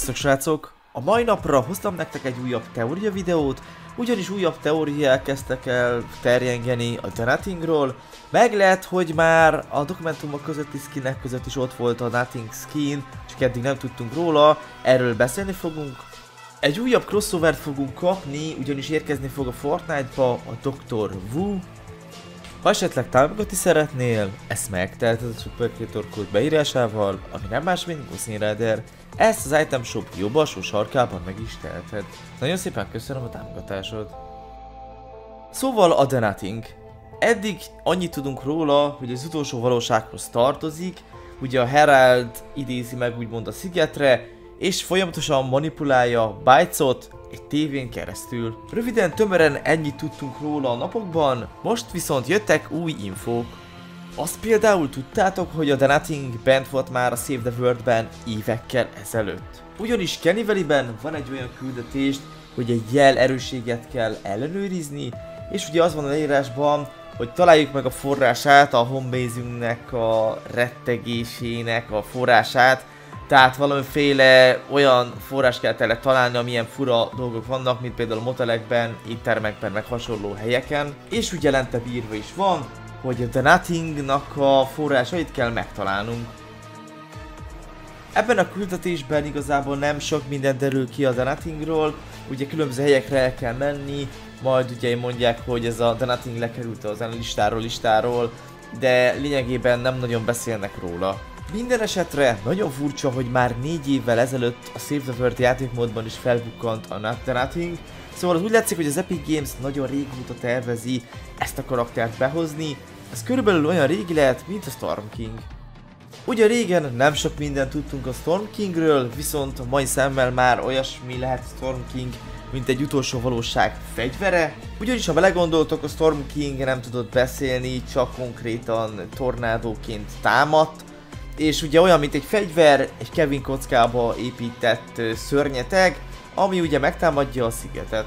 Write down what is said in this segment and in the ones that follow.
Sziasztok srácok! A mai napra hoztam nektek egy újabb teória videót, ugyanis újabb teóriák kezdtek el terjengeni a The Nothingról. Meg lehet, hogy már a dokumentumok közötti skinek között is ott volt a Nothing skin, csak eddig nem tudtunk róla, erről beszélni fogunk. Egy újabb crossovert fogunk kapni, ugyanis érkezni fog a Fortnite-ba a Dr. Wu. Ha esetleg támogatni szeretnél, ezt megteheted a Super Creator kód beírásával, ami nem más, mint Guszínráder. Ezt az Item Shop jobb alsó sarkában meg is teheted. Nagyon szépen köszönöm a támogatásod. Szóval a The Nothing. Eddig annyit tudunk róla, hogy az utolsó valósághoz tartozik, ugye a Herald idézi meg úgymond a szigetre, és folyamatosan manipulálja Bytes-ot egy tévén keresztül. Röviden, tömören ennyit tudtunk róla a napokban, most viszont jöttek új infók. Azt például tudtátok, hogy a The Nothing bent volt már a Save the World-ben évekkel ezelőtt. Ugyanis Kenny Valley-ben van egy olyan küldetést, hogy egy jel erősséget kell ellenőrizni, és ugye az van a leírásban, hogy találjuk meg a forrását, a homebase-ünknek a rettegésének a forrását. Tehát valamiféle olyan forrás kell tele találni, amilyen fura dolgok vannak, mint például a motelekben, éttermekben, meg hasonló helyeken. És ugye lentebb írva is van, hogy a The Nothingnak a forrásait kell megtalálnunk. Ebben a küldetésben igazából nem sok minden derül ki a The Nothingról, ugye különböző helyekre el kell menni, majd ugye mondják, hogy ez a The Nothing lekerült az listáról, de lényegében nem nagyon beszélnek róla. Minden esetre nagyon furcsa, hogy már 4 évvel ezelőtt a Save the World játékmódban is felbukkant a The Nothing, szóval az úgy látszik, hogy az Epic Games nagyon régóta tervezi ezt a karaktert behozni, ez körülbelül olyan régi lehet, mint a Storm King. Ugye régen nem sok mindent tudtunk a Storm Kingről, viszont a mai szemmel már olyasmi lehet Storm King, mint egy utolsó valóság fegyvere. Ugyanis ha belegondoltok, a Storm King nem tudott beszélni, csak konkrétan tornádóként támadt. És ugye olyan, mint egy fegyver, egy Kevin kockába épített szörnyeteg, ami ugye megtámadja a szigetet.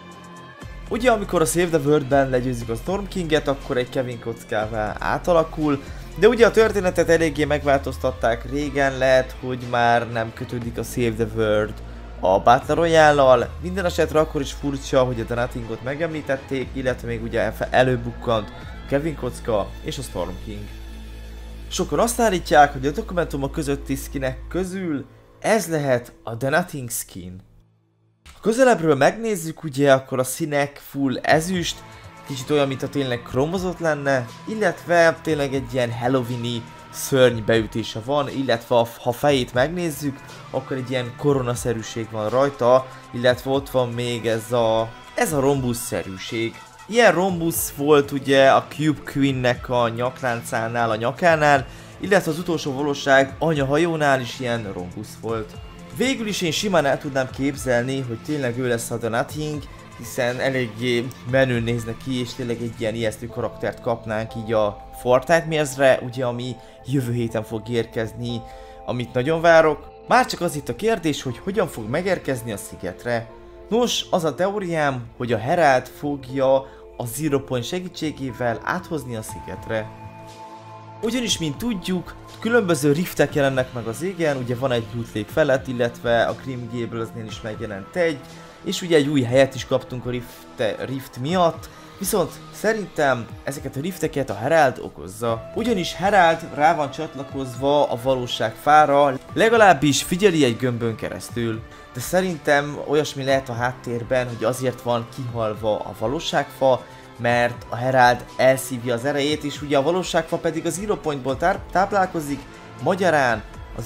Ugye amikor a Save the World-ben legyőzik a Storm Kinget, akkor egy Kevin kockává átalakul, de ugye a történetet eléggé megváltoztatták, régen lehet, hogy már nem kötődik a Save the World a Battle Royale-lal. Minden esetre akkor is furcsa, hogy a The Nothingot megemlítették, illetve még ugye előbukkant Kevin kocka és a Storm King. Sokan azt állítják, hogy a dokumentumok közötti skinek közül ez lehet a The Nothing skin. Ha közelebbről megnézzük, ugye akkor a színek full ezüst, kicsit olyan, mint a tényleg kromozott lenne, illetve tényleg egy ilyen Halloween-i szörny beütése van, illetve ha fejét megnézzük, akkor egy ilyen koronaszerűség van rajta, illetve ott van még ez a rombusz-szerűség. Ilyen rombusz volt ugye a Cube Queen-nek a nyakláncánál, a nyakánál, illetve az utolsó valóság anyahajónál is ilyen rombusz volt. Végül is én simán el tudnám képzelni, hogy tényleg ő lesz a The Nothing, hiszen eléggé menőn néznek ki, és tényleg egy ilyen ijesztő karaktert kapnánk így a Fortnite mérzre, ugye ami jövő héten fog érkezni, amit nagyon várok. Már csak az itt a kérdés, hogy hogyan fog megérkezni a szigetre. Nos, az a teóriám, hogy a Herald fogja a Zero Point segítségével áthozni a szigetre. Ugyanis, mint tudjuk, különböző riftek jelennek meg az égen, ugye van egy Loot Lake felett, illetve a Grim Gables-nél is megjelent egy, és ugye egy új helyet is kaptunk a rift miatt, viszont szerintem ezeket a rifteket a Herald okozza. Ugyanis Herald rá van csatlakozva a valóságfára, legalábbis figyeli egy gömbön keresztül. De szerintem olyasmi lehet a háttérben, hogy azért van kihalva a valóságfa, mert a Herald elszívja az erejét, és ugye a valóságfa pedig a Zero Pointból táplálkozik, magyarán a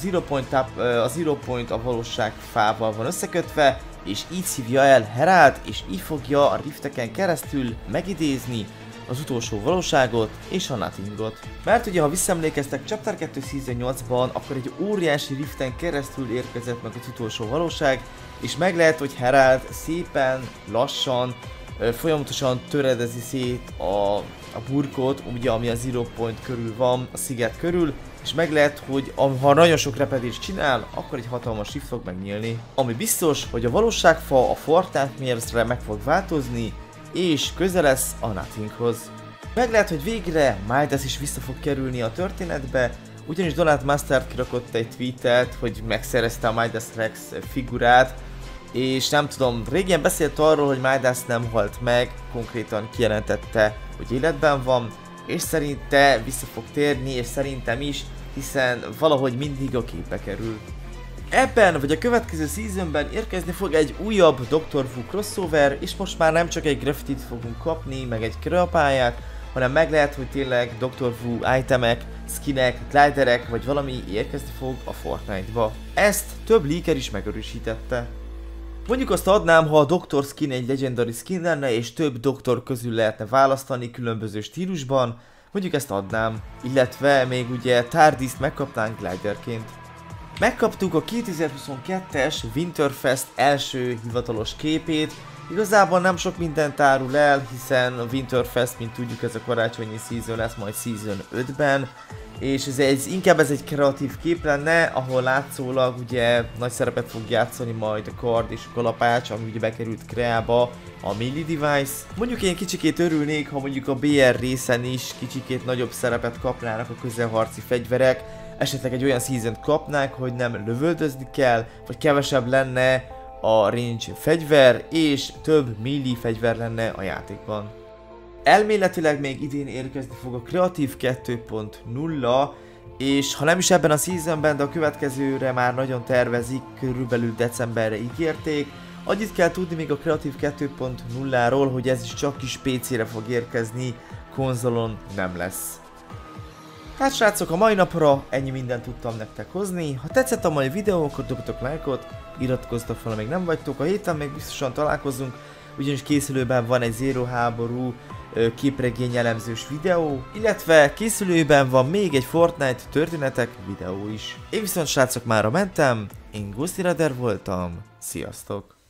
Zero Point a valóságfával van összekötve, és így szívja el Herald, és így fogja a rifteken keresztül megidézni az utolsó valóságot és a Nothingot. Mert ugye ha visszaemlékeztek Chapter 2 Season 8-ban, akkor egy óriási riften keresztül érkezett meg az utolsó valóság, és meg lehet, hogy Herald szépen, lassan, folyamatosan töredezi szét a burkot, ugye ami a Zero Point körül van, a sziget körül, és meg lehet, hogy ha nagyon sok repedést csinál, akkor egy hatalmas rift fog megnyílni. Ami biztos, hogy a valóságfa a Fortnite mérzre meg fog változni, és közel lesz a Nothinghoz. Meg lehet, hogy végre Midas is vissza fog kerülni a történetbe, ugyanis Donald Mustard kirakott egy tweetet, hogy megszerezte a Midas Rex figurát, és nem tudom, régen beszélt arról, hogy Midas nem halt meg, konkrétan kijelentette, hogy életben van, és szerinte vissza fog térni, és szerintem is, hiszen valahogy mindig a képbe kerül. Ebben vagy a következő seasonben érkezni fog egy újabb Dr. Wu crossover, és most már nem csak egy graffitit fogunk kapni, meg egy kreapályát, hanem meg lehet, hogy tényleg Dr. Wu itemek, skinek, gliderek vagy valami érkezni fog a Fortnite-ba. Ezt több leaker is megerősítette. Mondjuk azt adnám, ha a Doktor skin egy legendary skin lenne, és több doktor közül lehetne választani különböző stílusban, mondjuk ezt adnám, illetve még ugye TARDIS-t megkapnánk gliderként. Megkaptuk a 2022-es Winterfest első hivatalos képét, igazából nem sok mindent árul el, hiszen a Winterfest, mint tudjuk, ez a karácsonyi season lesz majd season 5-ben, és inkább ez egy kreatív kép lenne, ahol látszólag ugye nagy szerepet fog játszani majd a kard és a kalapács, ami ugye bekerült kreába, a melee device. Mondjuk én kicsikét örülnék, ha mondjuk a BR részen is kicsikét nagyobb szerepet kapnának a közelharci fegyverek, esetleg egy olyan season-t kapnák, hogy nem lövöldözni kell, vagy kevesebb lenne a range fegyver, és több melee fegyver lenne a játékban. Elméletileg még idén érkezni fog a Kreatív 2.0, és ha nem is ebben a seasonben, de a következőre már nagyon tervezik, körülbelül decemberre ígérték. Annyit kell tudni még a Kreatív 2.0-ról, hogy ez is csak kis PC-re fog érkezni, konzolon nem lesz. Hát srácok, a mai napra ennyi mindent tudtam nektek hozni. Ha tetszett a mai videó, akkor dobjatok lájkot, iratkozzatok fel, ha még nem vagytok. A héten még biztosan találkozunk, ugyanis készülőben van egy Zero háború képregény elemzős videó, illetve készülőben van még egy Fortnite történetek videó is. Én viszont srácok mára mentem, én Ghosty Rider voltam, sziasztok!